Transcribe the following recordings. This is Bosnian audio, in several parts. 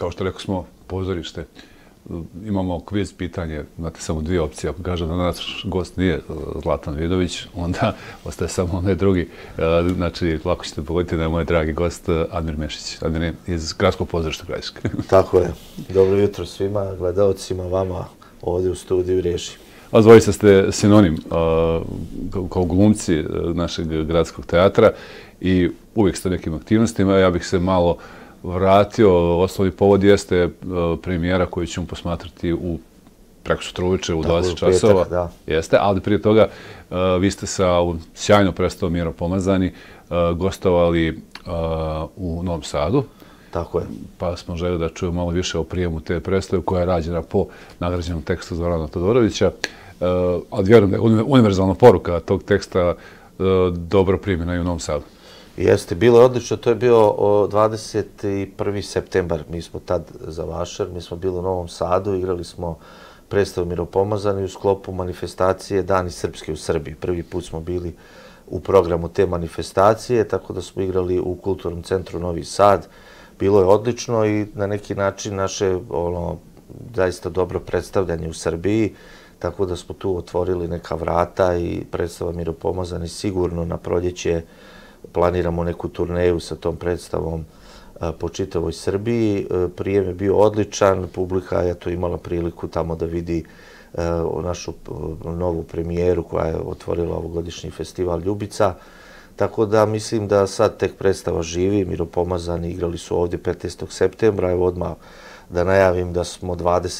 kao što rekao smo, pozorište. Imamo kviz pitanje, imate samo dvije opcije. Ako kaže da naš gost nije Zlatan Vidović, onda ostaje samo onaj drugi. Znači, lako ćete pogoditi da je moj dragi gost Admir Mešić. Admir iz Gradskog pozorišta Gradiška. Tako je. Dobro jutro svima, gledalcima, vama ovdje u studiju Reži. A dvojica ste sinonim kao glumci našeg gradskog teatra i uvijek ste nekim aktivnostima. Ja bih se malo vratio. Osnovni povod jeste premijera koju ćemo posmatrati u prekosutra uveče u 20 časova. Jeste, ali prije toga vi ste sa sjajno predstavom Miro Pomazani gostovali u Novom Sadu. Tako je. Pa smo željeli da čujemo malo više o prijemu te predstave koja je rađena po nagrađenom tekstu Zorana Todorovića. Ali vjerujem da je univerzalna poruka tog teksta dobro primjena i u Novom Sadu. Jeste, bilo je odlično. To je bio 21. septembar. Mi smo tad za Vašar, mi smo bili u Novom Sadu, igrali smo predstavu Miro Pomazani u sklopu manifestacije Dani Srpske u Srbiji. Prvi put smo bili u programu te manifestacije, tako da smo igrali u Kulturnom centru Novi Sad. Bilo je odlično i na neki način naše zaista dobro predstavljanje u Srbiji, tako da smo tu otvorili neka vrata i predstava Miro Pomazani sigurno na proljeće planiramo neku turneju sa tom predstavom po čitavoj Srbiji. Prijem je bio odličan, publika je to imala priliku tamo da vidi našu novu premijeru koja je otvorila ovogodišnji festival Ljubica. Tako da mislim da sad tek predstava živi. Miro Pomazani igrali su ovdje 15. septembra. Evo odmah da najavim da smo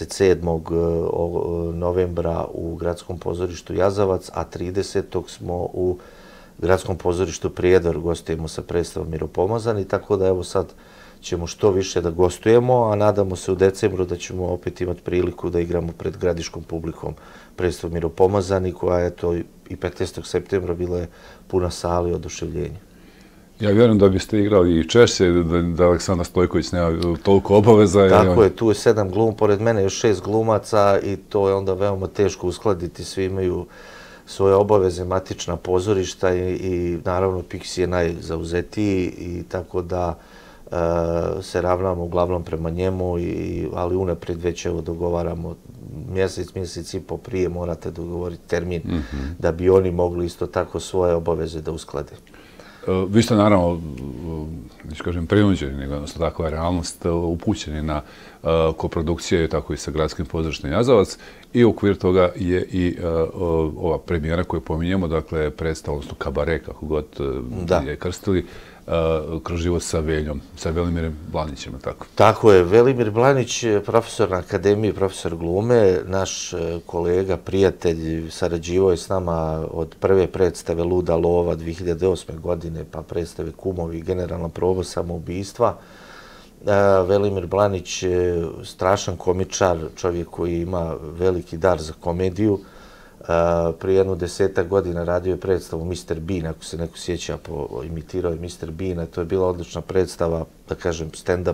27. novembra u Gradskom pozorištu Jazavac, a 30. smo u Gradskom pozorištu Prijedor, gostujemo sa predstavom Miro Pomazani, tako da evo sad ćemo što više da gostujemo, a nadamo se u decembru da ćemo opet imati priliku da igramo pred gradiškom publikom predstavu Miro Pomazani, koja je to i 15. septembra bila je puna sala i oduševljenja. Ja vjerujem da biste igrali i češće, da Aleksandar Stojković nema toliko obaveza. Tako je, tu je 7 glum, pored mene još 6 glumaca i to je onda veoma teško uskladiti, svi imaju svoje obaveze, matična pozorišta i naravno Piksi je najzauzetiji i tako da se ravnamo uglavnom prema njemu, ali unaprijed već evo dogovaramo mjesec i po prije morate dogovoriti termin da bi oni mogli isto tako svoje obaveze da usklade. Vi ste naravno, neću kažem prinuđeni, nego jednostavno takva je realnost, upućeni na koprodukcije, tako i sa Gradskim pozorištem Jazavac i u okviru toga je i ova premijera koju pominjemo, dakle predstava, odnosno kabare, kako god je krstili, Kroz život sa Veljom, sa Velimirem Blanićem, tako? Tako je, Velimir Blanić, profesor na akademiji, profesor glume, naš kolega, prijatelj, sarađivao je s nama od prve predstave Luda lova 2008. godine, pa predstave Kumovi, generalna proba samoubistva. Velimir Blanić je strašan komičar, čovjek koji ima veliki dar za komediju. Prije 10 godina radio je predstavu Mr. Bean, ako se neko sjeća, imitirao je Mr. Beana. To je bila odlična predstava, da kažem, stand-up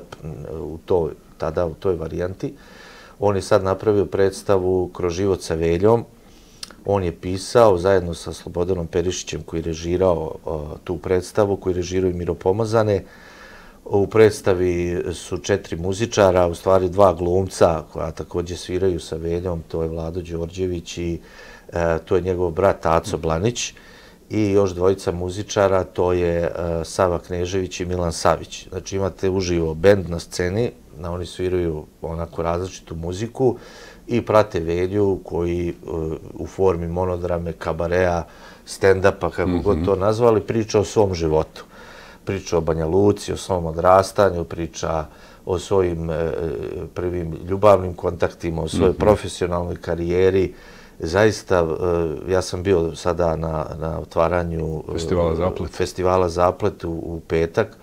tada u toj varijanti. On je sad napravio predstavu Kroz život sa Veljom. On je pisao zajedno sa Slobodanom Perišićem koji je režirao tu predstavu, koji režirao i Miro Pomazane. U predstavi su 4 muzičara, u stvari 2 glumca koja također sviraju sa Veljom, to je Vlado Đorđević i to je njegov brat Aco Blanić i još 2 muzičara, to je Sava Knežević i Milan Savić. Znači imate uživo bend na sceni, oni sviraju onako različitu muziku i prate Velju koji u formi monodrame, kabarea, stand-upa, kako god to nazvali, priča o svom životu. Priča o Banja Luci, o svom odrastanju, priča o svojim prvim ljubavnim kontaktima, o svojoj profesionalnoj karijeri. Zaista, ja sam bio sada na otvaranju Festivala Zaplet u petak,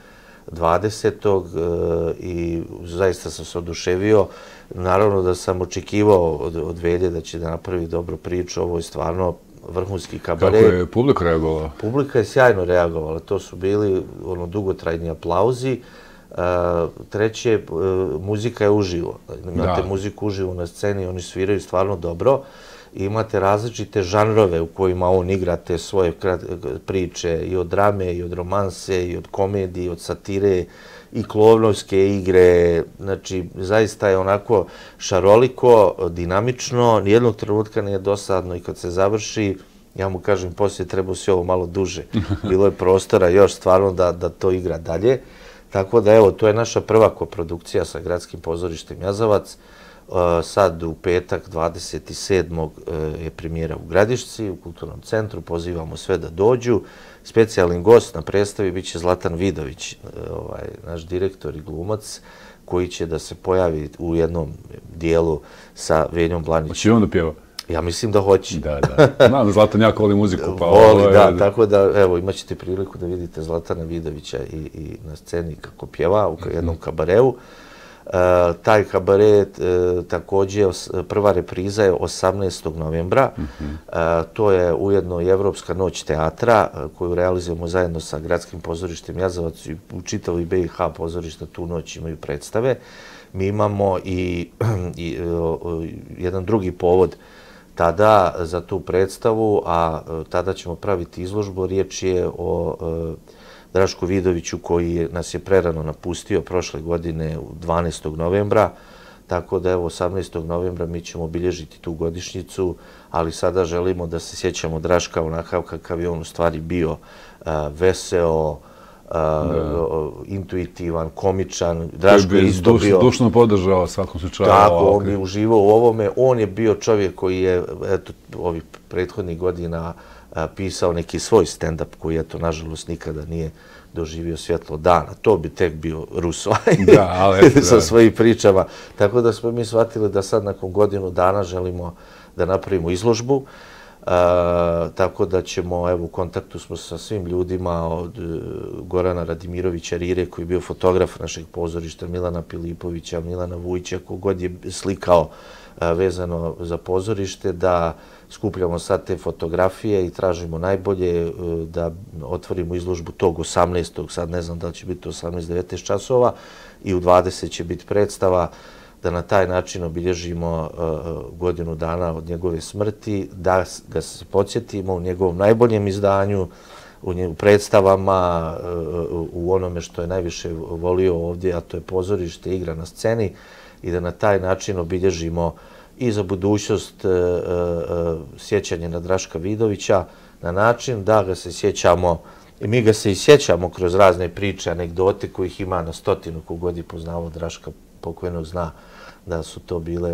20. i zaista sam se oduševio. Naravno da sam očekivao od Velje da će da napravi dobru priču. Ovo je stvarno vrhunski kabare. Kako je publika reagovala? Publika je sjajno reagovala. To su bili dugotrajni aplauzi. Treće, muzika je uživo. Imate muziku uživo na sceni, oni sviraju stvarno dobro. i imate različite žanrove u kojima on igra te svoje priče i od drame, i od romanse, i od komedije, i od satire, i klovnovske igre. Znači, zaista je onako šaroliko, dinamično, nijednog trenutka nije dosadno i kad se završi, ja mu kažem, poslije treba se ovo malo duže. Bilo je prostora još stvarno da to igra dalje. Tako da, evo, to je naša prva koprodukcija sa Gradskim pozorištem Jazavac. Sad u petak 27. je premijera u Gradišci, u Kulturnom centru. Pozivamo sve da dođu. Specijalni gost na predstavi biće Zlatan Vidović, naš direktor i glumac, koji će da se pojavi u jednom dijelu sa Veljom Blanićem. Hoće on da pjeva? Ja mislim da hoće. Da. Znam da Zlatan jako voli muziku. Voli, da. Tako da, evo, imat ćete priliku da vidite Zlatana Vidovića i na sceni kako pjeva u jednom kabareu. Taj kabaret također, prva repriza je 18. novembra. To je ujedno i Evropska noć teatra koju realizujemo zajedno sa Gradskim pozorištem Jazavac i u čitavoj BiH pozorišta tu noć imaju predstave. Mi imamo i jedan drugi povod tada za tu predstavu, a tada ćemo praviti izložbu. Riječ je o Drašku Vidoviću koji nas je prerano napustio prošle godine 12. novembra, tako da evo 18. novembra mi ćemo obilježiti tu godišnjicu, ali sada želimo da se sjećamo Draška onakav kakav je on u stvari bio, veseo, intuitivan, komičan. Draško je isto bio... Dušno podržao svakom slučaju. Tako, on bi uživao u ovome. On je bio čovjek koji je, eto, ovih prethodnih godina pisao neki svoj stand-up koji, eto, nažalost, nikada nije doživio svjetlo dana. To bi tek bio Ruso sa svojim pričama. Tako da smo mi shvatili da sad nakon godinu dana želimo da napravimo izložbu. Tako da ćemo, evo, u kontaktu smo sa svim ljudima od Gorana Radimirovića Rire, koji je bio fotograf našeg pozorišta, Milana Pilipovića, Milana Vujića, kogod je slikao vezano za pozorište, da skupljamo sad te fotografije i tražimo najbolje da otvorimo izložbu tog 18. Sad ne znam da li će biti 18-19 časova i u 20 će biti predstava, da na taj način obilježimo godinu dana od njegove smrti, da ga se podsjetimo u njegovom najboljem izdanju, u predstavama, u onome što je najviše volio ovdje, a to je pozorište, igra na sceni, i da na taj način obilježimo i za budućnost sjećanje na Draška Vidovića, na način da ga se sjećamo, i mi ga se i sjećamo kroz razne priče, anegdote kojih ima na stotinu, kogod je poznavao Draška pokojnog zna da su to bile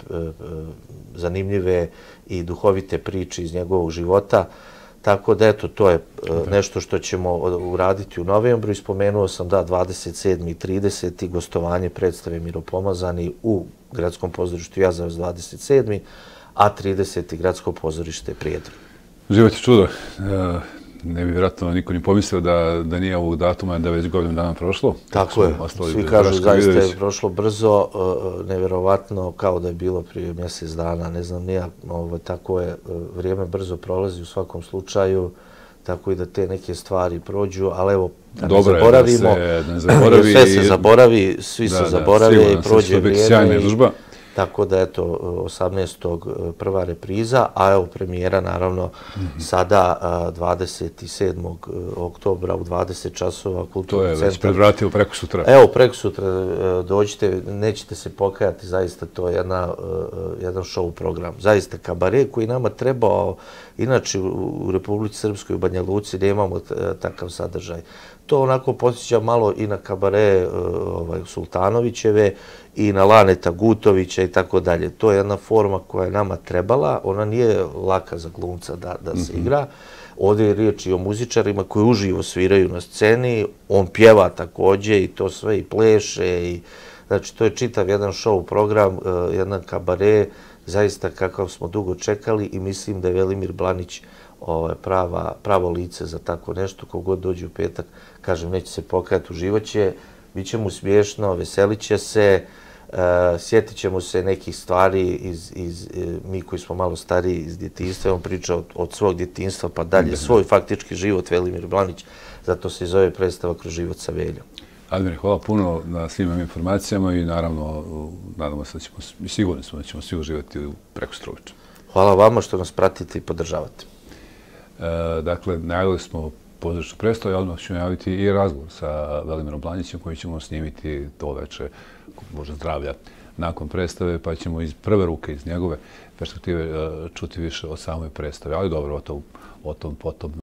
zanimljive i duhovite priče iz njegovog života. Tako da, eto, to je nešto što ćemo uraditi u novembru. I spomenuo sam da 27. i 30. gostovanje predstave Miropomazani u Gradskom pozorištu Jazavac 27. a 30. Gradsko pozorište Prijedor. Život je čudo. Ne bi vjerojatno niko ni pomislio da nije ovog datuma, da već godinu dana prošlo. Tako je. Svi kažu zaista je prošlo brzo, nevjerovatno, kao da je bilo prije mjesec dana, ne znam nija, tako je, vrijeme brzo prolazi u svakom slučaju, tako i da te neke stvari prođu, ali evo, da ne zaboravimo, sve se zaboravi, svi se zaborave i prođe vrijeme. Tako da, eto, 18. prva repriza, a evo premijera, naravno, sada 27. oktobra u 20 časova Kulturnog centra. To je već pred vratio preko sutra. Evo, preko sutra dođite, nećete se pokajati, zaista to je jedan show program. Zaista kabare koji nama trebao, inače u Republici Srpskoj, u Banja Luci, nemamo takav sadržaj. To onako posjeća malo i na kabare Sultanovićeve i na Laneta Gutovića i tako dalje. To je jedna forma koja je nama trebala. Ona nije laka za glumca da se igra. Ovdje je riječ i o muzičarima koji uživo sviraju na sceni. On pjeva također i to sve i pleše. Znači, to je čitav jedan show program, jedan kabare, zaista kakav smo dugo čekali, i mislim da je Velimir Blanić pravo lice za tako nešto. Kogod dođe u petak, kažem, neće se pokajati, uživaće, bit će mu smiješno, veselit će se, sjetit ćemo se nekih stvari mi koji smo malo stariji iz djetinjstva. On priča od svog djetinjstva pa dalje, svoj faktički život, Velimir Blanić, zato se i zove predstava Kroz život sa Veljom. Admire, hvala puno na svim ovim informacijama i naravno nadamo se da ćemo, sigurni smo da ćemo svi uživati preko sutra uveče. Hvala vama što nas pratite i podržavate. Dakle, najavili smo pozorišnu predstavu i odmah ću najaviti i razgovor sa Velimirom Blanjićem koji ćemo snimiti to veče, Bože zdravlja, nakon predstave, pa ćemo iz prve ruke, iz njegove perspektive čuti više o samoj predstavi. Ali dobro, o tom potom.